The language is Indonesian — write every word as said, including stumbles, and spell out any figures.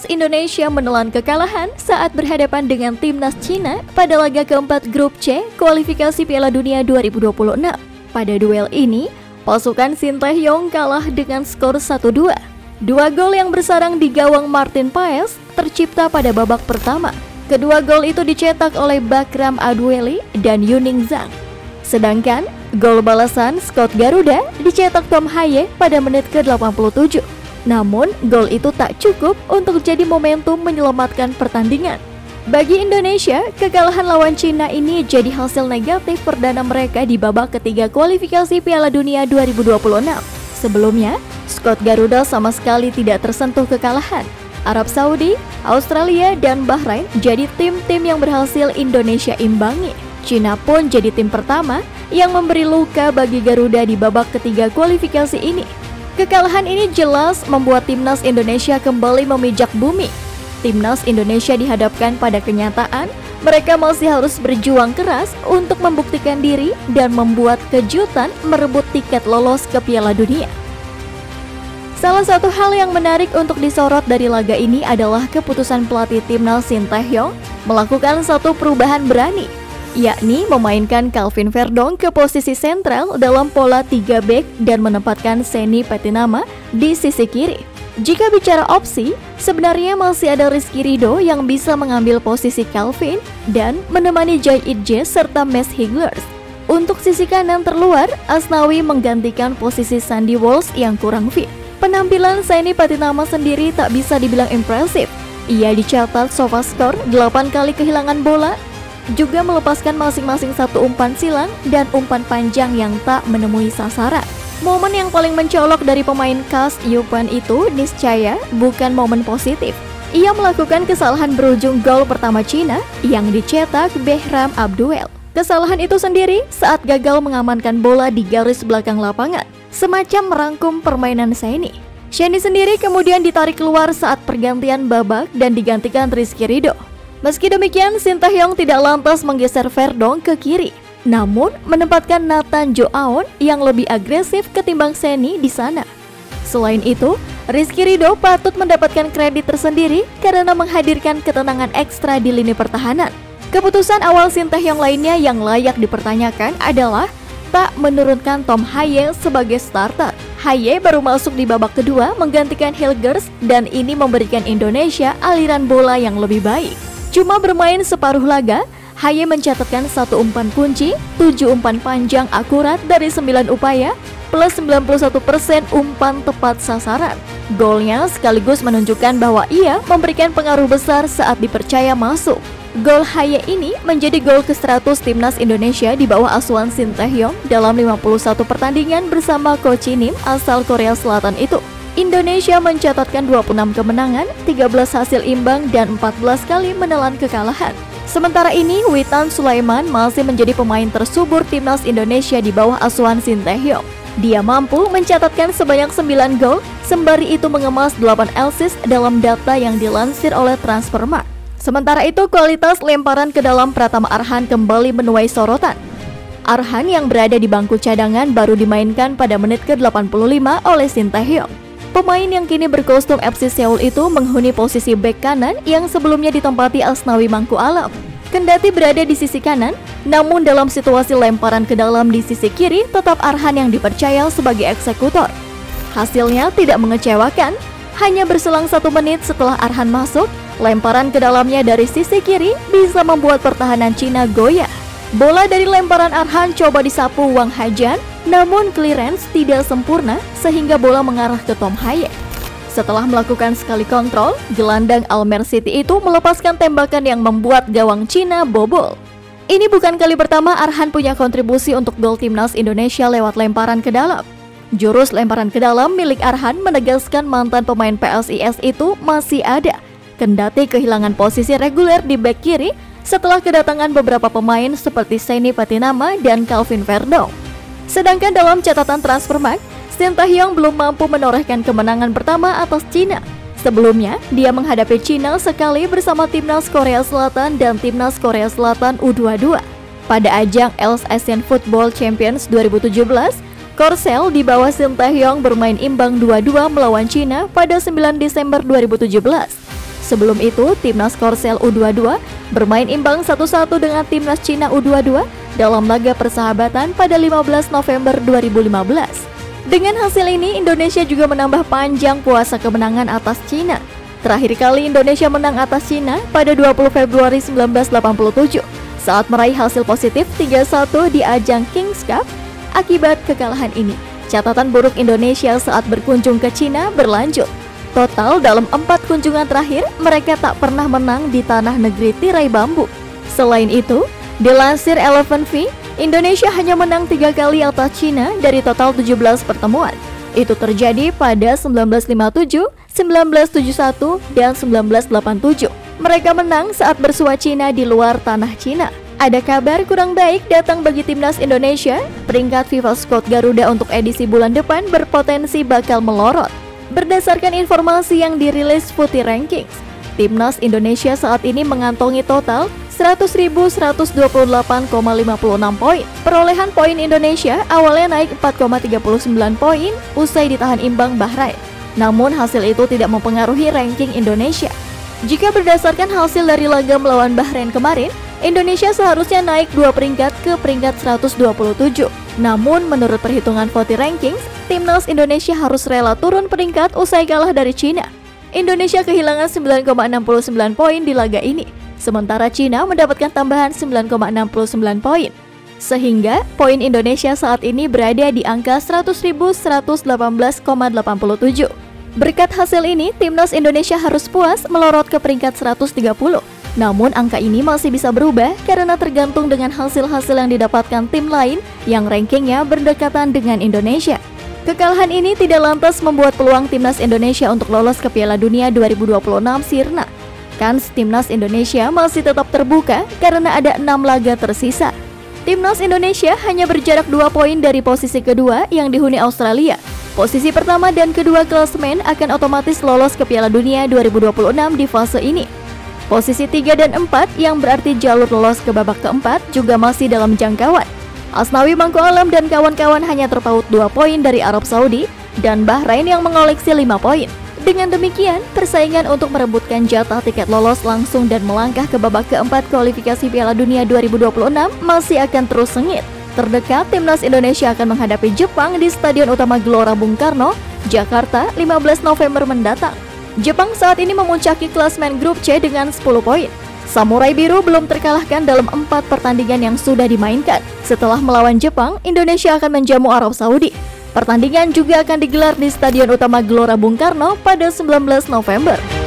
Timnas Indonesia menelan kekalahan saat berhadapan dengan Timnas Cina pada laga keempat Grup C kualifikasi Piala Dunia dua ribu dua puluh enam. Pada duel ini, pasukan Shin Tae-yong kalah dengan skor satu dua. Dua gol yang bersarang di gawang Martin Paes tercipta pada babak pertama. Kedua gol itu dicetak oleh Bakram Adweli dan Yuning Zhang. Sedangkan gol balasan Scott Garuda dicetak Tom Haye pada menit ke delapan puluh tujuh. Namun, gol itu tak cukup untuk jadi momentum menyelamatkan pertandingan. Bagi Indonesia, kekalahan lawan Cina ini jadi hasil negatif perdana mereka di babak ketiga kualifikasi Piala Dunia dua ribu dua puluh enam. Sebelumnya, skuad Garuda sama sekali tidak tersentuh kekalahan. Arab Saudi, Australia, dan Bahrain jadi tim-tim yang berhasil Indonesia imbangi. Cina pun jadi tim pertama yang memberi luka bagi Garuda di babak ketiga kualifikasi ini. Kekalahan ini jelas membuat Timnas Indonesia kembali memijak bumi. Timnas Indonesia dihadapkan pada kenyataan mereka masih harus berjuang keras untuk membuktikan diri dan membuat kejutan merebut tiket lolos ke Piala Dunia. Salah satu hal yang menarik untuk disorot dari laga ini adalah keputusan pelatih Timnas Shin Tae-yong melakukan satu perubahan berani, yakni memainkan Calvin Verdong ke posisi sentral dalam pola tiga back dan menempatkan Seny Patinama di sisi kiri. Jika bicara opsi, sebenarnya masih ada Rizky Ridho yang bisa mengambil posisi Calvin dan menemani Jai Idje serta Max Higlers. Untuk sisi kanan terluar, Asnawi menggantikan posisi Sandy Walsh yang kurang fit. Penampilan Seny Patinama sendiri tak bisa dibilang impresif. Ia dicatat SofaScore delapan kali kehilangan bola, juga melepaskan masing-masing satu umpan silang dan umpan panjang yang tak menemui sasaran. Momen yang paling mencolok dari pemain khas Yupan itu niscaya bukan momen positif. Ia melakukan kesalahan berujung gol pertama Cina yang dicetak Behram Abduel. Kesalahan itu sendiri saat gagal mengamankan bola di garis belakang lapangan, semacam merangkum permainan Seny. Seny sendiri kemudian ditarik keluar saat pergantian babak dan digantikan Rizky Ridho. Meski demikian, Shin Tae-yong tidak lantas menggeser Verdong ke kiri, namun menempatkan Nathan Joaon yang lebih agresif ketimbang Seny di sana. Selain itu, Rizky Ridho patut mendapatkan kredit tersendiri karena menghadirkan ketenangan ekstra di lini pertahanan. Keputusan awal Shin Tae-yong lainnya yang layak dipertanyakan adalah tak menurunkan Tom Haye sebagai starter. Haye baru masuk di babak kedua menggantikan Hilgers dan ini memberikan Indonesia aliran bola yang lebih baik. Cuma bermain separuh laga, Haye mencatatkan satu umpan kunci, tujuh umpan panjang akurat dari sembilan upaya, plus sembilan puluh satu persen umpan tepat sasaran. Golnya sekaligus menunjukkan bahwa ia memberikan pengaruh besar saat dipercaya masuk. Gol Haye ini menjadi gol ke seratus Timnas Indonesia di bawah asuhan Shin Tae-yong dalam lima puluh satu pertandingan bersama Ko Chi Nim asal Korea Selatan itu. Indonesia mencatatkan dua puluh enam kemenangan, tiga belas hasil imbang, dan empat belas kali menelan kekalahan. Sementara ini, Witan Sulaiman masih menjadi pemain tersubur Timnas Indonesia di bawah asuhan Shin Tae-yong. Dia mampu mencatatkan sebanyak sembilan gol, sembari itu mengemas delapan assist dalam data yang dilansir oleh Transfermarkt. Sementara itu, kualitas lemparan ke dalam Pratama Arhan kembali menuai sorotan. Arhan yang berada di bangku cadangan baru dimainkan pada menit ke delapan puluh lima oleh Shin Tae-yong. Pemain yang kini berkostum F C Seoul itu menghuni posisi bek kanan yang sebelumnya ditempati Asnawi Mangku Alam. Kendati berada di sisi kanan, namun dalam situasi lemparan ke dalam di sisi kiri tetap Arhan yang dipercaya sebagai eksekutor. Hasilnya tidak mengecewakan, hanya berselang satu menit setelah Arhan masuk, lemparan ke dalamnya dari sisi kiri bisa membuat pertahanan Cina goyah. Bola dari lemparan Arhan coba disapu Wang Hajan, namun clearance tidak sempurna sehingga bola mengarah ke Tom Haye. Setelah melakukan sekali kontrol, gelandang Almer City itu melepaskan tembakan yang membuat gawang Cina bobol. Ini bukan kali pertama Arhan punya kontribusi untuk gol Timnas Indonesia lewat lemparan ke dalam. Jurus lemparan ke dalam milik Arhan menegaskan mantan pemain P S I S itu masih ada, kendati kehilangan posisi reguler di bek kiri setelah kedatangan beberapa pemain seperti Seny Patinama dan Calvin Verdong. Sedangkan dalam catatan Transfermarkt, Shin Tae-yong belum mampu menorehkan kemenangan pertama atas Cina. Sebelumnya, dia menghadapi Cina sekali bersama Timnas Korea Selatan dan Timnas Korea Selatan U dua puluh dua. Pada ajang E L S Asian Football Champions dua ribu tujuh belas, Korsel di bawah Shin Tae-yong bermain imbang dua dua melawan Cina pada sembilan Desember dua ribu tujuh belas. Sebelum itu, timnas Korsel U dua puluh dua bermain imbang satu satu dengan timnas Cina U dua puluh dua dalam laga persahabatan pada lima belas November dua ribu lima belas. Dengan hasil ini, Indonesia juga menambah panjang puasa kemenangan atas Cina. Terakhir kali Indonesia menang atas Cina pada dua puluh Februari seribu sembilan ratus delapan puluh tujuh saat meraih hasil positif tiga satu di ajang Kings Cup. Akibat kekalahan ini, catatan buruk Indonesia saat berkunjung ke Cina berlanjut. Total dalam empat kunjungan terakhir, mereka tak pernah menang di tanah negeri tirai bambu. Selain itu, dilansir Eleven V, Indonesia hanya menang tiga kali atas Cina dari total tujuh belas pertemuan. Itu terjadi pada seribu sembilan ratus lima puluh tujuh, seribu sembilan ratus tujuh puluh satu, dan seribu sembilan ratus delapan puluh tujuh. Mereka menang saat bersua Cina di luar tanah Cina. Ada kabar kurang baik datang bagi timnas Indonesia. Peringkat FIFA Squad Garuda untuk edisi bulan depan berpotensi bakal melorot. Berdasarkan informasi yang dirilis Footy Rankings, timnas Indonesia saat ini mengantongi total seratus ribu seratus dua puluh delapan koma lima puluh enam poin. Perolehan poin Indonesia awalnya naik empat koma tiga sembilan poin usai ditahan imbang Bahrain. Namun hasil itu tidak mempengaruhi ranking Indonesia. Jika berdasarkan hasil dari laga melawan Bahrain kemarin, Indonesia seharusnya naik dua peringkat ke peringkat seratus dua puluh tujuh. Namun menurut perhitungan Footy Rankings, timnas Indonesia harus rela turun peringkat usai kalah dari Cina. Indonesia kehilangan sembilan koma enam sembilan poin di laga ini, sementara Cina mendapatkan tambahan sembilan koma enam sembilan poin. Sehingga poin Indonesia saat ini berada di angka seratus ribu seratus delapan belas koma delapan tujuh. Berkat hasil ini, timnas Indonesia harus puas melorot ke peringkat seratus tiga puluh. Namun angka ini masih bisa berubah karena tergantung dengan hasil-hasil yang didapatkan tim lain yang rankingnya berdekatan dengan Indonesia. Kekalahan ini tidak lantas membuat peluang timnas Indonesia untuk lolos ke Piala Dunia dua ribu dua puluh enam sirna. Kans timnas Indonesia masih tetap terbuka karena ada enam laga tersisa. Timnas Indonesia hanya berjarak dua poin dari posisi kedua yang dihuni Australia. Posisi pertama dan kedua klasemen akan otomatis lolos ke Piala Dunia dua ribu dua puluh enam di fase ini. Posisi tiga dan empat yang berarti jalur lolos ke babak keempat juga masih dalam jangkauan. Asnawi Mangku Alam dan kawan-kawan hanya terpaut dua poin dari Arab Saudi dan Bahrain yang mengoleksi lima poin. Dengan demikian, persaingan untuk merebutkan jatah tiket lolos langsung dan melangkah ke babak keempat kualifikasi Piala Dunia dua ribu dua puluh enam masih akan terus sengit. Terdekat, timnas Indonesia akan menghadapi Jepang di Stadion Utama Gelora Bung Karno, Jakarta, lima belas November mendatang. Jepang saat ini memuncaki klasemen grup C dengan sepuluh poin. Samurai Biru belum terkalahkan dalam empat pertandingan yang sudah dimainkan. Setelah melawan Jepang, Indonesia akan menjamu Arab Saudi. Pertandingan juga akan digelar di Stadion Utama Gelora Bung Karno pada sembilan belas November.